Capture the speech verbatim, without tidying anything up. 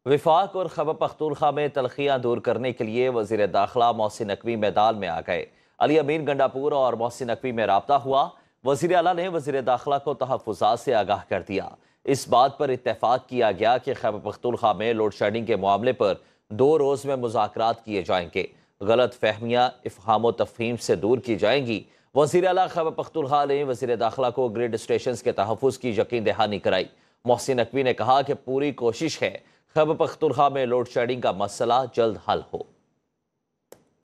विफाक और खैबर पख्तूनख्वा में तलखियां दूर करने के लिए वजीर दाखिला मोहसिन नकवी मैदान में आ गए। अली अमीन गंडापुर और मोहसिन नकवी में राब्ता हुआ। वजीर आला ने वजीर दाखिला को तहफ़्फ़ुज़ात से आगाह कर दिया। इस बात पर इत्तेफाक किया गया कि खैबर पख्तूनख्वा में लोड शेडिंग के मामले पर दो रोज़ में मुज़ाकरात किए जाएंगे। गलत फहमियाँ इफ़हाम तफ़हीम से दूर की जाएंगी। वजीर आला खैबर पख्तूनख्वा ने वजीर दाखिला को ग्रिड स्टेशन के तहफ़्फ़ुज़ की यकीन दहानी कराई। मोहसिन नकवी ने कहा कि पूरी कोशिश है खैबर पख्तूनख्वा में लोड शेडिंग का मसला जल्द हल हो।